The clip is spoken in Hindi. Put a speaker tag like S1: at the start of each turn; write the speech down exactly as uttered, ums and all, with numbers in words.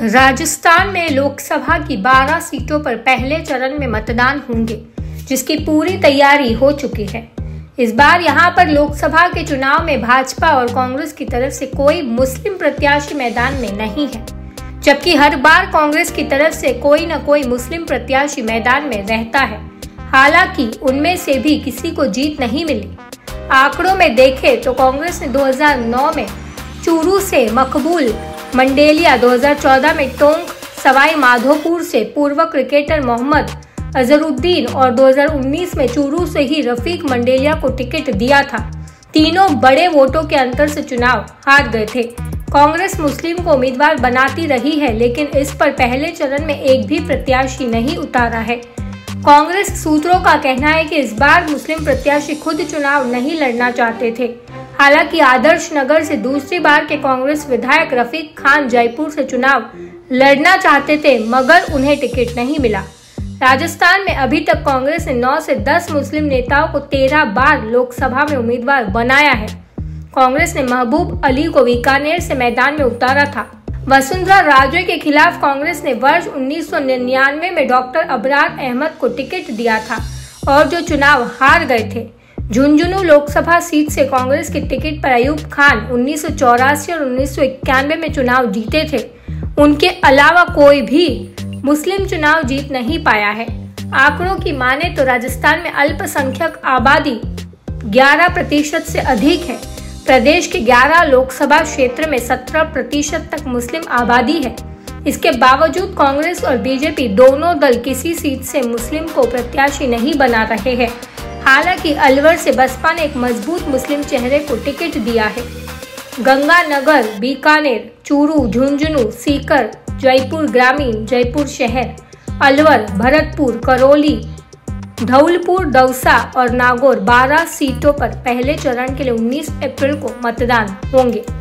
S1: राजस्थान में लोकसभा की बारह सीटों पर पहले चरण में मतदान होंगे, जिसकी पूरी तैयारी हो चुकी है। इस बार यहां पर लोकसभा के चुनाव में भाजपा और कांग्रेस की तरफ से कोई मुस्लिम प्रत्याशी मैदान में नहीं है, जबकि हर बार कांग्रेस की तरफ से कोई न कोई मुस्लिम प्रत्याशी मैदान में रहता है। हालांकि उनमें से भी किसी को जीत नहीं मिली। आंकड़ों में देखें तो कांग्रेस ने दो हज़ार नौ में चूरू से मकबूल मंडेलिया, दो हज़ार चौदह में टोंक सवाई माधोपुर से पूर्व क्रिकेटर मोहम्मद अजहरुद्दीन और दो हज़ार उन्नीस में चूरू से ही रफीक मंडेलिया को टिकट दिया था। तीनों बड़े वोटों के अंतर से चुनाव हार गए थे। कांग्रेस मुस्लिम को उम्मीदवार बनाती रही है, लेकिन इस पर पहले चरण में एक भी प्रत्याशी नहीं उतारा है। कांग्रेस सूत्रों का कहना है कि इस बार मुस्लिम प्रत्याशी खुद चुनाव नहीं लड़ना चाहते थे। हालांकि आदर्श नगर से दूसरी बार के कांग्रेस विधायक रफीक खान जयपुर से चुनाव लड़ना चाहते थे, मगर उन्हें टिकट नहीं मिला। राजस्थान में अभी तक कांग्रेस ने नौ से दस मुस्लिम नेताओं को तेरह बार लोकसभा में उम्मीदवार बनाया है। कांग्रेस ने महबूब अली को बीकानेर से मैदान में उतारा था। वसुंधरा राजे के खिलाफ कांग्रेस ने वर्ष उन्नीस सौ निन्यानवे में डॉक्टर अबरार अहमद को टिकट दिया था और जो चुनाव हार गए थे। झुंझुनू लोकसभा सीट से कांग्रेस के टिकट पर अयूब खान उन्नीस सौ चौरासी और उन्नीस सौ इक्यानवे में चुनाव जीते थे। उनके अलावा कोई भी मुस्लिम चुनाव जीत नहीं पाया है। आंकड़ों की माने तो राजस्थान में अल्पसंख्यक आबादी ग्यारह प्रतिशत से अधिक है। प्रदेश के ग्यारह लोकसभा क्षेत्र में सत्रह प्रतिशत तक मुस्लिम आबादी है। इसके बावजूद कांग्रेस और बीजेपी दोनों दल किसी सीट से मुस्लिम को प्रत्याशी नहीं बना रहे हैं। हालांकि अलवर से बसपा ने एक मजबूत मुस्लिम चेहरे को टिकट दिया है। गंगानगर, बीकानेर, चूरू, झुंझुनू, सीकर, जयपुर ग्रामीण, जयपुर शहर, अलवर, भरतपुर, करौली, धौलपुर, दौसा और नागौर बारह सीटों पर पहले चरण के लिए उन्नीस अप्रैल को मतदान होंगे।